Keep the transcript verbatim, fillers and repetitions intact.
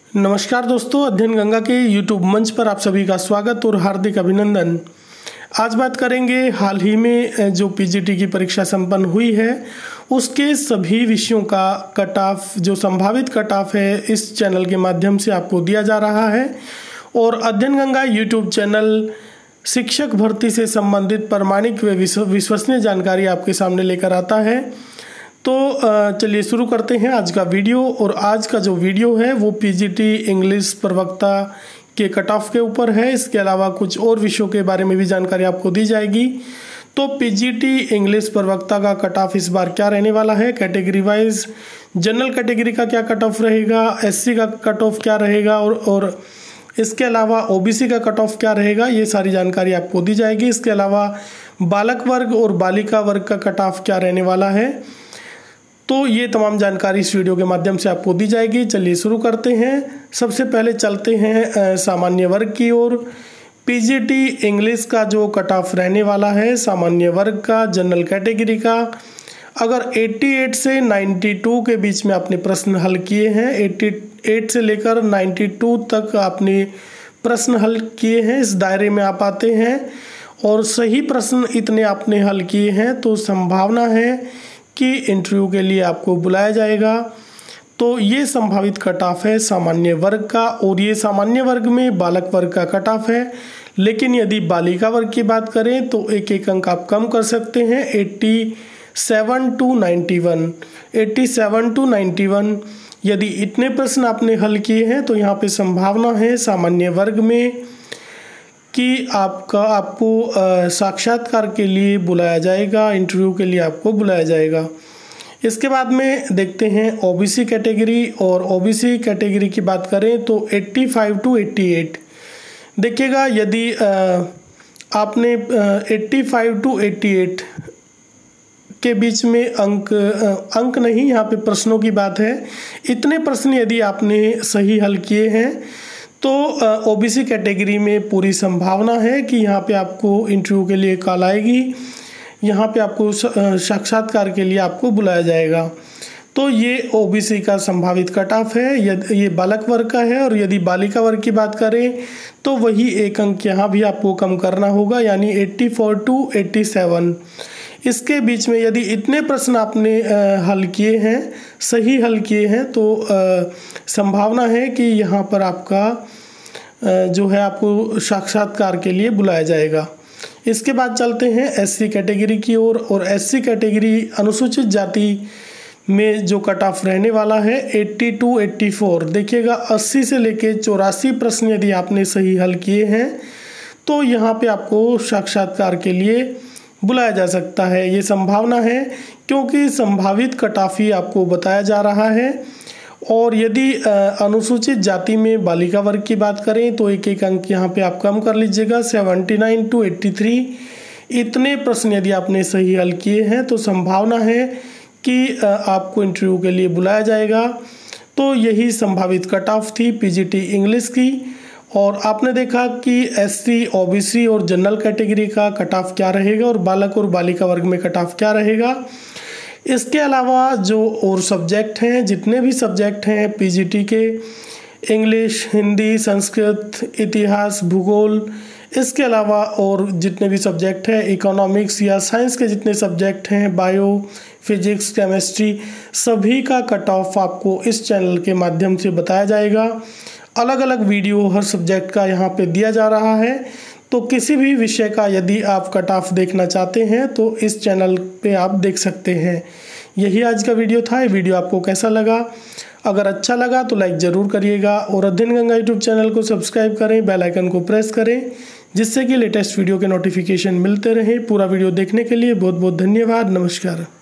नमस्कार दोस्तों, अध्ययन गंगा के यूट्यूब मंच पर आप सभी का स्वागत और हार्दिक अभिनंदन। आज बात करेंगे हाल ही में जो पीजीटी की परीक्षा संपन्न हुई है उसके सभी विषयों का कट ऑफ, जो संभावित कट ऑफ है, इस चैनल के माध्यम से आपको दिया जा रहा है। और अध्ययन गंगा यूट्यूब चैनल शिक्षक भर्ती से संबंधित प्रामाणिक व विश्वसनीय जानकारी आपके सामने लेकर आता है। तो चलिए शुरू करते हैं आज का वीडियो। और आज का जो वीडियो है वो पीजीटी इंग्लिश प्रवक्ता के कट ऑफ के ऊपर है। इसके अलावा कुछ और विषयों के बारे में भी जानकारी आपको दी जाएगी। तो पीजीटी इंग्लिश प्रवक्ता का कट ऑफ इस बार क्या रहने वाला है, कैटेगरी वाइज जनरल कैटेगरी का क्या कट ऑफ रहेगा, एससी का कट ऑफ क्या रहेगा और और इसके अलावा ओबीसी का कट ऑफ क्या रहेगा, ये सारी जानकारी आपको दी जाएगी। इसके अलावा बालक वर्ग और बालिका वर्ग का कट ऑफ क्या रहने वाला है, तो ये तमाम जानकारी इस वीडियो के माध्यम से आपको दी जाएगी। चलिए शुरू करते हैं। सबसे पहले चलते हैं सामान्य वर्ग की ओर। पीजीटी इंग्लिश का जो कट ऑफ रहने वाला है सामान्य वर्ग का, जनरल कैटेगरी का, अगर अट्ठासी से बानवे के बीच में आपने प्रश्न हल किए हैं, अट्ठासी से लेकर बानवे तक आपने प्रश्न हल किए हैं, इस दायरे में आप आते हैं और सही प्रश्न इतने आपने हल किए हैं तो संभावना है कि इंटरव्यू के लिए आपको बुलाया जाएगा। तो ये संभावित कट ऑफ है सामान्य वर्ग का। और ये सामान्य वर्ग में बालक वर्ग का कट ऑफ है। लेकिन यदि बालिका वर्ग की बात करें तो एक एक अंक आप कम कर सकते हैं, सत्तासी टू इक्यानवे, सत्तासी टू इक्यानवे। यदि इतने प्रश्न आपने हल किए हैं तो यहाँ पे संभावना है सामान्य वर्ग में कि आपका आपको साक्षात्कार के लिए बुलाया जाएगा, इंटरव्यू के लिए आपको बुलाया जाएगा। इसके बाद में देखते हैं ओबीसी कैटेगरी। और ओबीसी कैटेगरी की बात करें तो पचासी टू अट्ठासी। देखिएगा, यदि आपने पचासी टू अट्ठासी के बीच में अंक अंक नहीं, यहाँ पे प्रश्नों की बात है, इतने प्रश्न यदि आपने सही हल किए हैं तो ओबीसी कैटेगरी में पूरी संभावना है कि यहाँ पे आपको इंटरव्यू के लिए कॉल आएगी, यहाँ पे आपको साक्षात्कार के लिए आपको बुलाया जाएगा। तो ये ओबीसी का संभावित कट ऑफ है, ये बालक वर्ग का है। और यदि बालिका वर्ग की बात करें तो वही एक अंक यहाँ भी आपको कम करना होगा, यानी चौरासी टू सत्तासी। इसके बीच में यदि इतने प्रश्न आपने हल किए हैं, सही हल किए हैं, तो संभावना है कि यहाँ पर आपका जो है आपको साक्षात्कार के लिए बुलाया जाएगा। इसके बाद चलते हैं एससी कैटेगरी की ओर। और, और एससी कैटेगरी अनुसूचित जाति में जो कट ऑफ रहने वाला है अस्सी टू चौरासी। देखिएगा, अस्सी से लेके चौरासी प्रश्न यदि आपने सही हल किए हैं तो यहाँ पे आपको साक्षात्कार के लिए बुलाया जा सकता है। ये संभावना है क्योंकि संभावित कट ऑफ ही आपको बताया जा रहा है। और यदि अनुसूचित जाति में बालिका वर्ग की बात करें तो एक एक अंक यहाँ पे आप कम कर लीजिएगा, उन्यासी टू तिरासी। इतने प्रश्न यदि आपने सही हल किए हैं तो संभावना है कि आपको इंटरव्यू के लिए बुलाया जाएगा। तो यही संभावित कट ऑफ थी पीजीटी इंग्लिश की। और आपने देखा कि एससी, ओबीसी और जनरल कैटेगरी का कट ऑफ क्या रहेगा और बालक और बालिका वर्ग में कट ऑफ क्या रहेगा। इसके अलावा जो और सब्जेक्ट हैं, जितने भी सब्जेक्ट हैं पीजीटी के, इंग्लिश, हिंदी, संस्कृत, इतिहास, भूगोल, इसके अलावा और जितने भी सब्जेक्ट हैं, इकोनॉमिक्स या साइंस के जितने सब्जेक्ट हैं, बायो, फिजिक्स, केमिस्ट्री, सभी का कट ऑफ आपको इस चैनल के माध्यम से बताया जाएगा। अलग अलग वीडियो हर सब्जेक्ट का यहाँ पे दिया जा रहा है। तो किसी भी विषय का यदि आप कट ऑफ देखना चाहते हैं तो इस चैनल पे आप देख सकते हैं। यही आज का वीडियो था। ये वीडियो आपको कैसा लगा? अगर अच्छा लगा तो लाइक ज़रूर करिएगा और अध्ययन गंगा यूट्यूब चैनल को सब्सक्राइब करें, बेल आइकन को प्रेस करें, जिससे कि लेटेस्ट वीडियो के नोटिफिकेशन मिलते रहें। पूरा वीडियो देखने के लिए बहुत बहुत धन्यवाद। नमस्कार।